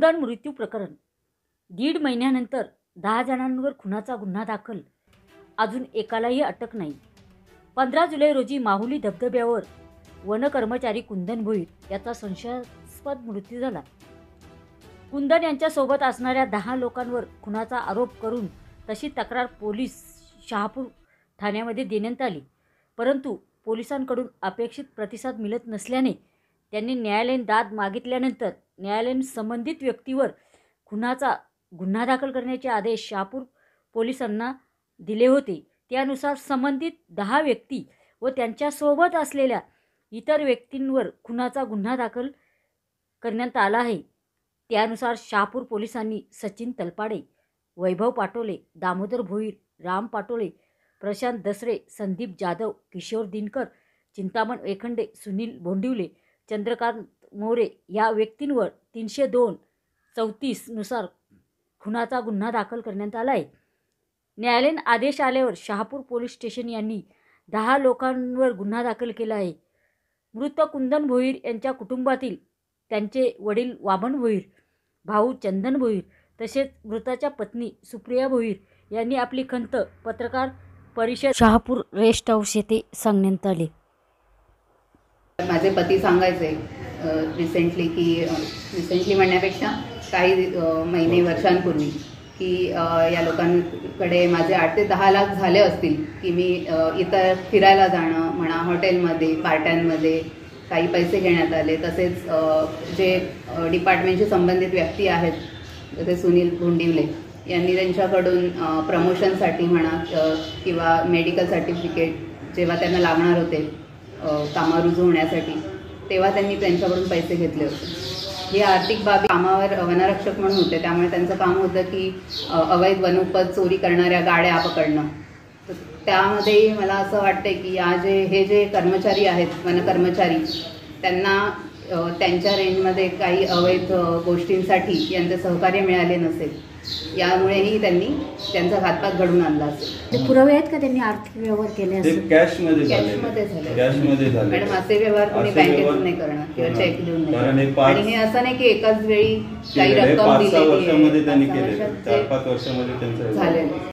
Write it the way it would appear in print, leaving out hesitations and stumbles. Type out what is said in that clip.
कुंदन मृत्यू प्रकरण 1.5 महिन्यानंतर 10 जणांवर खुनाचा गुन्हा दाखल, अजून एकालाही अटक नाही। 15 जुलै रोजी माहुली धबधब्यावर वन कर्मचारी कुंदन भोईर याचा संशयास्पद मृत्यू झाला। कुंदन यांच्यासोबत असणाऱ्या 10 लोकांवर खुनाचा आरोप करून तशी तक्रार पोलीस शहापूर ठाण्यामध्ये देण्यात आली, परंतु पोलिसांकडून अपेक्षित प्रतिसाद मिळत नसल्याने त्यांनी न्यायालयीन दाद मागितल्यानंतर न्यायालयाने संबंधित व्यक्तीवर खुनाचा गुन्हा दाखल करण्याचे आदेश शहापूर पोलिसांना दिले होते। त्यानुसार संबंधित 10 व्यक्ती व त्यांच्यासोबत असलेल्या इतर व्यक्तींवर खुनाचा गुन्हा दाखल करण्यात आला आहे। त्यानुसार शहापूर पोलिसांनी सचिन तलपाडे, वैभव पाटोले, दामोदर भोईर, राम पाटोले, प्रशांत दसरे, संदीप जाधव, किशोर दिनकर, चिंतामण वेखंडे, सुनील भोंडिवले, चंद्रकांत मोरे या व्यक्तींवर 302-34 नुसार खुनाचा गुन्हा दाखल करण्यात आला आहे। न्यायालयीन आदेश आल्यावर शहापूर पोलीस स्टेशन यांनी 10 लोकांवर गुन्हा दाखल केला आहे। मृत कुंदन भोईर यांच्या कुटुंबातील त्यांचे वडील वामन भोईर, भाऊ चंदन भोईर तसेच मृताच्या पत्नी सुप्रिया भोईर यांनी आपली खंत पत्रकार परिषद शहापूर रेस्ट हाऊस येथे सांगण्यात आली। माझे पती सांगायचे रिसेंटली म्हणण्यापेक्षा काही महिने वर्षांपूर्वी की या लोकांकडे माझे 8 ते 10 लाख झाले असतील की मी इतर फिरायला जाणं म्हणा, हॉटेलमध्ये, पार्ट्यांमध्ये काही पैसे घेण्यात आले। तसेच जे डिपार्टमेंटशी संबंधित व्यक्ती आहेत जसे सुनील भोंडिवले यांनी त्यांच्याकडून प्रमोशनसाठी म्हणा किंवा मेडिकल सर्टिफिकेट जेव्हा त्यांना लागणार होते कामावर रुजू होण्यासाठी तेव्हा त्यांनी त्यांच्याकडून पैसे घेतले होते। ही आर्थिक बाबी कामावर वनरक्षक म्हणून होते, त्यामुळे त्यांचं काम होतं की अवैध वनोपज चोरी करणाऱ्या गाड्या पकडणं। तर त्यामध्ये मला असं वाटतं की हे जे कर्मचारी आहेत वनकर्मचारी त्यांना त्यांच्या रेंजमध्ये काही अवैध गोष्टींसाठी यांचे सहकार्य मिळाले नसेल, यामुळेही त्यांनी त्यांचा घातपात घडून आणला असेल। पुरावे आहेत का त्यांनी आर्थिक व्यवहार केले असेल? कॅशमध्ये झाले मॅडम, असे व्यवहार कोणी बँकेतून नाही करणार किंवा चेक देऊन नाही। आणि हे असं नाही की एकाच वेळी काही रक्कम दिली झालेली।